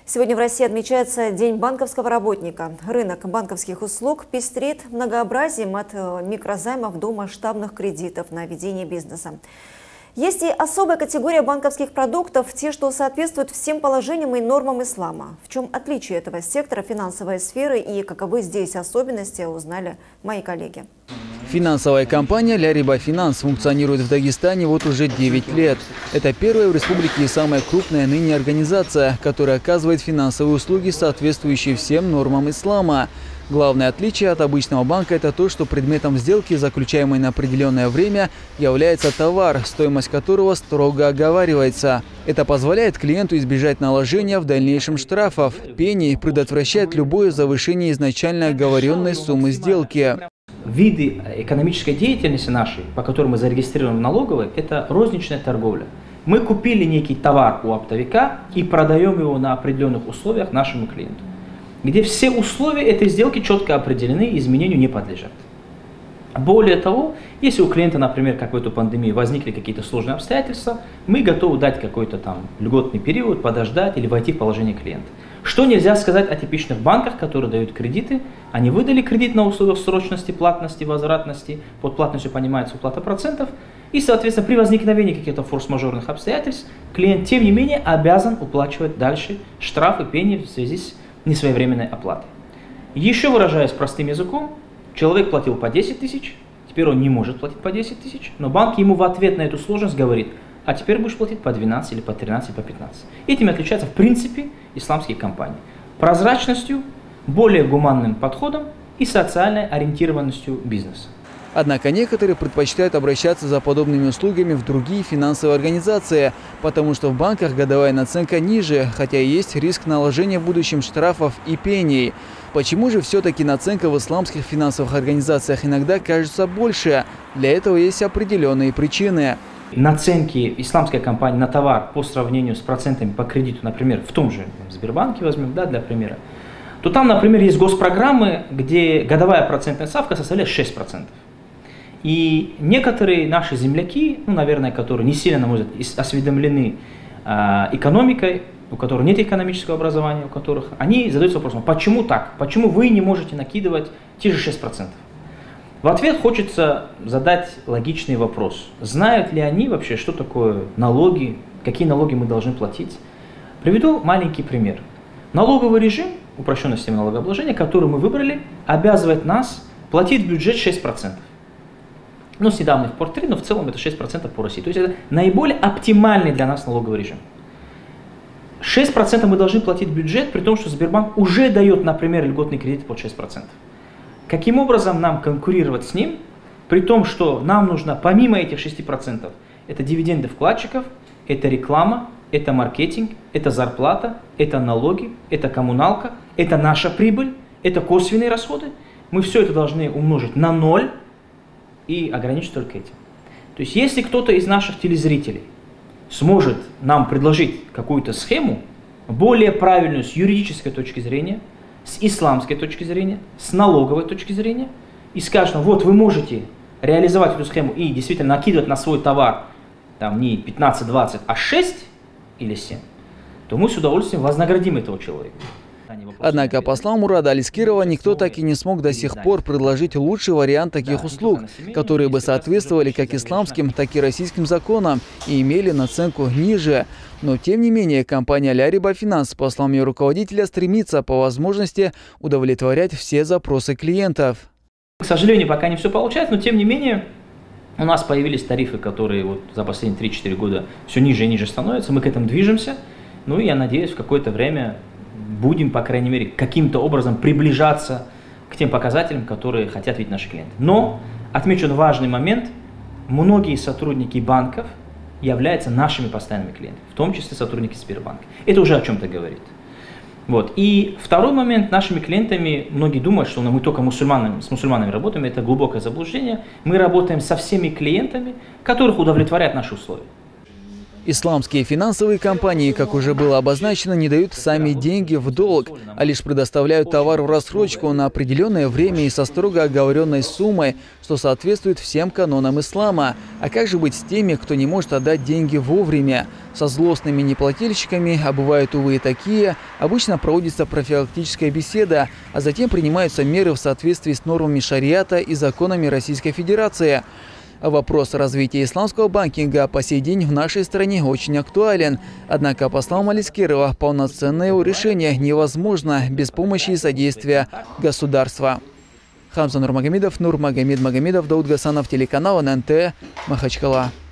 Сегодня в России отмечается День банковского работника. Рынок банковских услуг пестрит многообразием от микрозаймов до масштабных кредитов на ведение бизнеса. Есть и особая категория банковских продуктов, те, что соответствуют всем положениям и нормам ислама. В чем отличие этого сектора финансовой сферы и каковы здесь особенности, узнали мои коллеги. Финансовая компания «Ля Риба Финанс» функционирует в Дагестане вот уже 9 лет. Это первая в республике и самая крупная ныне организация, которая оказывает финансовые услуги, соответствующие всем нормам ислама. Главное отличие от обычного банка – это то, что предметом сделки, заключаемой на определенное время, является товар, стоимость которого строго оговаривается. Это позволяет клиенту избежать наложения в дальнейшем штрафов, пений, предотвращает любое завышение изначально оговоренной суммы сделки. Виды экономической деятельности нашей, по которым мы зарегистрированы в налоговой, это розничная торговля. Мы купили некий товар у оптовика и продаем его на определенных условиях нашему клиенту, где все условия этой сделки четко определены, изменению не подлежат. Более того, если у клиента, например, как в эту пандемию, возникли какие-то сложные обстоятельства, мы готовы дать какой-то там льготный период, подождать или войти в положение клиента. Что нельзя сказать о типичных банках, которые дают кредиты. Они выдали кредит на условиях срочности, платности, возвратности. Под платностью понимается уплата процентов. И, соответственно, при возникновении каких-то форс-мажорных обстоятельств, клиент, тем не менее, обязан уплачивать дальше штрафы, пени в связи с несвоевременной оплатой. Еще выражаясь простым языком, человек платил по 10 тысяч, теперь он не может платить по 10 тысяч, но банк ему в ответ на эту сложность говорит: а теперь будешь платить по 12 или по 13 или по 15. Этим отличаются в принципе исламские компании. Прозрачностью, более гуманным подходом и социальной ориентированностью бизнеса. Однако некоторые предпочитают обращаться за подобными услугами в другие финансовые организации, потому что в банках годовая наценка ниже, хотя и есть риск наложения в будущем штрафов и пений. Почему же все-таки наценка в исламских финансовых организациях иногда кажется больше? Для этого есть определенные причины. Наценки исламской компании на товар по сравнению с процентами по кредиту, например, в том же Сбербанке возьмем, да, для примера, то там, например, есть госпрограммы, где годовая процентная ставка составляет 6%. И некоторые наши земляки, ну, наверное, которые не сильно, на мой взгляд, осведомлены экономикой, у которых нет экономического образования, у которых, они задаются вопросом: почему так? Почему вы не можете накидывать те же 6%? В ответ хочется задать логичный вопрос. Знают ли они вообще, что такое налоги, какие налоги мы должны платить? Приведу маленький пример. Налоговый режим, упрощенная система налогообложения, который мы выбрали, обязывает нас платить в бюджет 6%. Ну, с недавних пор 3%, но в целом это 6% по России. То есть это наиболее оптимальный для нас налоговый режим. 6% мы должны платить в бюджет, при том, что Сбербанк уже дает, например, льготный кредит под 6%. Каким образом нам конкурировать с ним, при том, что нам нужно помимо этих 6%, это дивиденды вкладчиков, это реклама, это маркетинг, это зарплата, это налоги, это коммуналка, это наша прибыль, это косвенные расходы. Мы все это должны умножить на 0 и ограничить только этим. То есть если кто-то из наших телезрителей сможет нам предложить какую-то схему, более правильную с юридической точки зрения, с исламской точки зрения, с налоговой точки зрения, и скажет: вот вы можете реализовать эту схему и действительно накидывать на свой товар там не 15-20, а 6 или 7, то мы с удовольствием вознаградим этого человека. Однако, по словам Мурада Алискирова, никто так и не смог до сих пор предложить лучший вариант таких услуг, которые бы соответствовали как исламским, так и российским законам и имели наценку ниже. Но, тем не менее, компания «Ля Риба Финанс», по словам ее руководителя, стремится по возможности удовлетворять все запросы клиентов. К сожалению, пока не все получается, но, тем не менее, у нас появились тарифы, которые вот за последние 3-4 года все ниже и ниже становятся. Мы к этому движемся. Ну и я надеюсь, в какое-то время будем, по крайней мере, каким-то образом приближаться к тем показателям, которые хотят видеть наши клиенты. Но, отмечу важный момент, многие сотрудники банков являются нашими постоянными клиентами, в том числе сотрудники Сбербанка. Это уже о чем-то говорит. Вот. И второй момент, нашими клиентами, многие думают, что мы только с мусульманами работаем, это глубокое заблуждение. Мы работаем со всеми клиентами, которых удовлетворяют наши условия. Исламские финансовые компании, как уже было обозначено, не дают сами деньги в долг, а лишь предоставляют товар в рассрочку на определенное время и со строго оговоренной суммой, что соответствует всем канонам ислама. А как же быть с теми, кто не может отдать деньги вовремя? Со злостными неплательщиками, а бывают, увы, и такие, обычно проводится профилактическая беседа, а затем принимаются меры в соответствии с нормами шариата и законами Российской Федерации. Вопрос развития исламского банкинга по сей день в нашей стране очень актуален. Однако, по словам Алискерова, полноценное его решение невозможно без помощи и содействия государства. Хамза Нурмагомедов, Нурмагомед Магомедов, Дауд Гасанов, телеканал ННТ, Махачкала.